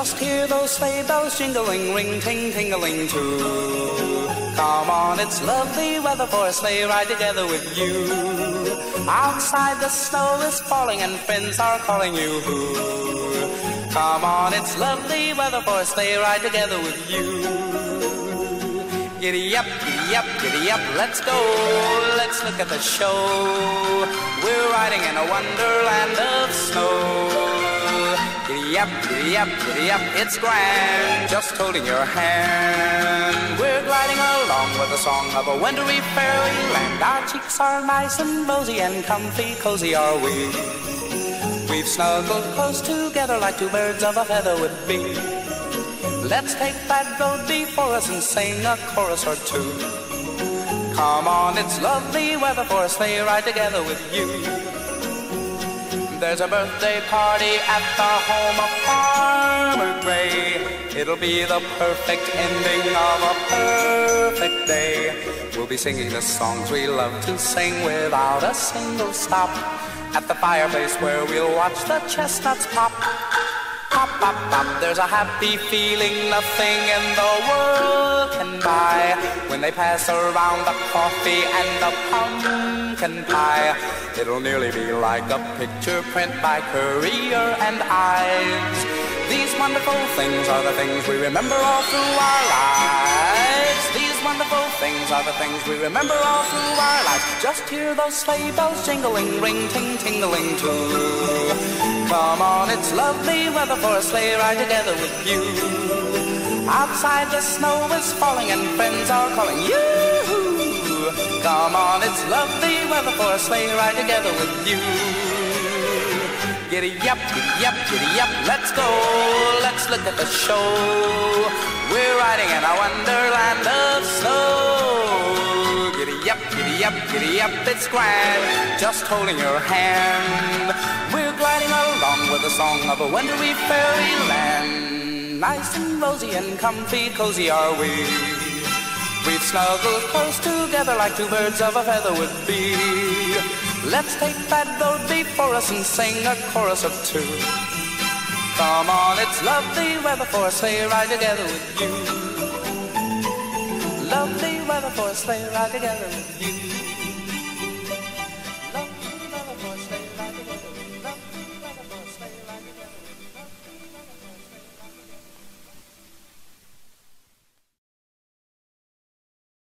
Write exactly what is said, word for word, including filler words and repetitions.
Just hear those sleigh bells jingling, ring, ting, tingling too. Come on, it's lovely weather for a sleigh ride together with you. Outside the snow is falling and friends are calling you. Come on, it's lovely weather for a sleigh ride together with you. Giddy up, giddy up, giddy up, let's go, let's look at the show. We're riding in a wonderland of snow. Giddy up, giddy up, giddy up, it's grand, just holding your hand. We're gliding along with the song of a wintry fairyland. Our cheeks are nice and rosy and comfy, cozy are we. We've snuggled close together like two birds of a feather would be. Let's take that road before us and sing a chorus or two. Come on, it's lovely weather for a sleigh ride together with you. There's a birthday party at the home of Farmer Gray. It'll be the perfect ending of a perfect day. We'll be singing the songs we love to sing without a single stop. At the fireplace where we'll watch the chestnuts pop. Pop, pop, pop, there's a happy feeling nothing in the world can buy. When they pass around the coffee and the pumpkin pie, it'll nearly be like a picture print by Currier and Ives. These wonderful things are the things we remember all through our lives. These wonderful things are the things we remember all through our lives. Just hear those sleigh bells jingling, ring, ting, tingling too. Come on, it's lovely weather for a sleigh ride together with you. Outside the snow is falling and friends are calling you. Come on, it's lovely weather for a sleigh ride together with you. Giddy up, giddy up, giddy up, let's go, let's look at the show. We're riding in a wonderland of snow. Giddy up, giddy up, giddy up, it's grand, just holding your hand. We're gliding along with the song of a wintry fairyland. Nice and rosy and comfy, cozy are we. We've snuggled close together like two birds of a feather would be. Let's take that road before us and sing a chorus of two. Come on, it's lovely weather for a sleigh ride together with you. Lovely weather for a sleigh ride together with you.